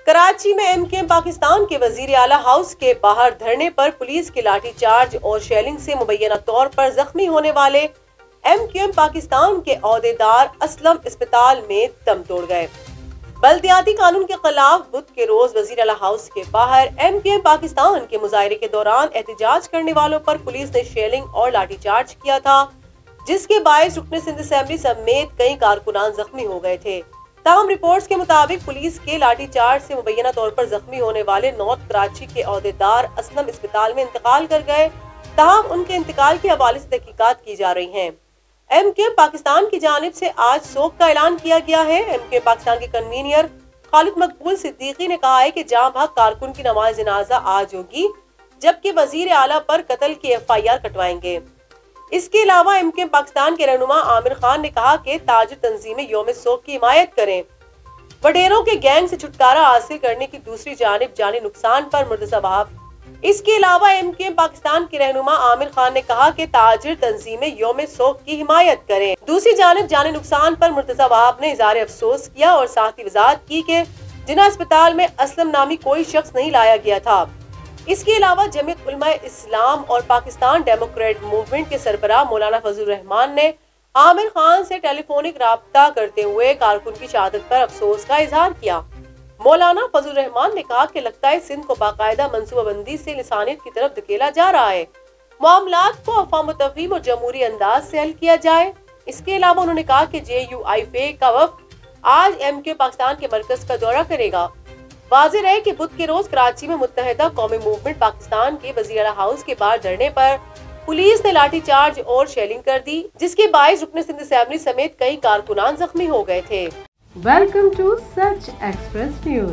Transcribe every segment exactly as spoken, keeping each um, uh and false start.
कराची में M Q M Pakistan के वजीर आला हाउस के बाहर धरने पर पुलिस के लाठी चार्ज और शेलिंग से मुबैना तौर पर जख्मी होने वाले एम क्यू एम पाकिस्तान के अहदेदार असलम अस्पताल में दम तोड़ गए। बल्दियाती कानून के खिलाफ बुध के रोज वजीर आला हाउस के बाहर एम क्यू एम पाकिस्तान के मुजाहरे के दौरान एहतजाज करने वालों पर पुलिस ने शेलिंग और लाठीचार्ज किया था, जिसके बायस रुकने सिंध असेंबली समेत कई कारकुनान जख्मी हो गए थे। ताहम रिपोर्ट्स के मुताबिक पुलिस के लाठीचार्ज से मुबैना तौर पर जख्मी होने वाले नॉर्थ कराची के अहदेदार असलम अस्पताल में इंतकाल कर गए। ताहम उनके इंतकाल के हवाले से तहकीकात की जा रही हैं। एम क्यू एम पाकिस्तान की जानिब से आज सोग का ऐलान किया गया है। एम क्यू एम पाकिस्तान के कन्वीनर खालिद मकबूल सिद्दीकी ने कहा है कि जहां भाग कारकुन की नमाज जनाजा आज होगी, जबकि वजीर आला पर कत्ल की एफ आई आर कटवाएंगे। इसके अलावा एम क्यू एम पाकिस्तान के रहनुमा आमिर खान ने कहा कि ताजिर तंजीमें यौम सोग की हिमायत करें। वडेरों के गैंग से छुटकारा हासिल करने की दूसरी जानिब जानी नुकसान पर मुर्तजा वहाब। इसके अलावा एम क्यू एम पाकिस्तान के रहनुमा आमिर खान ने कहा कि ताजिर तंजीमें यौम सोग की हिमायत करें। दूसरी जानिब जानी नुकसान पर मुर्तजा वहाब ने इज़हार अफसोस किया और साथ ही वजाहत की कि जिन्ना अस्पताल में असलम नामी कोई शख्स नहीं लाया गया था। इसके अलावा जमीयत उलमा इस्लाम और पाकिस्तान डेमोक्रेट मूवमेंट के सरबराह मौलाना फजल रहमान ने आमिर खान से टेलीफोनिक राब्ता करते हुए कारकुन की शहादत पर अफसोस का इजहार किया। मौलाना फजल रहमान ने कहा कि लगता है सिंध को बाकायदा मनसूबाबंदी से लिसानियत की तरफ धकेला जा रहा है, मामलात को अफवाह तफहीम और जमहूरी अंदाज से हल किया जाए। इसके अलावा उन्होंने कहा कि जे यू आई फे का वफ्द आज एम क्यू पाकिस्तान के मरकज का दौरा करेगा। वाज़ेह है कि बुध के रोज कराची में मुत्तहिदा कौमी मूवमेंट पाकिस्तान के वज़ीर आला हाउस के बाहर धरने पर पुलिस ने लाठीचार्ज और शेलिंग कर दी, जिसके बायस रुकने सिंध असेंबली समेत कई कारकुनान जख्मी हो गए थे। Welcome to Sach express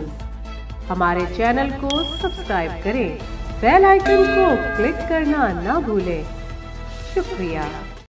news. हमारे चैनल को सब्सक्राइब करें, बेल आइकन को क्लिक करना ना भूलें। शुक्रिया।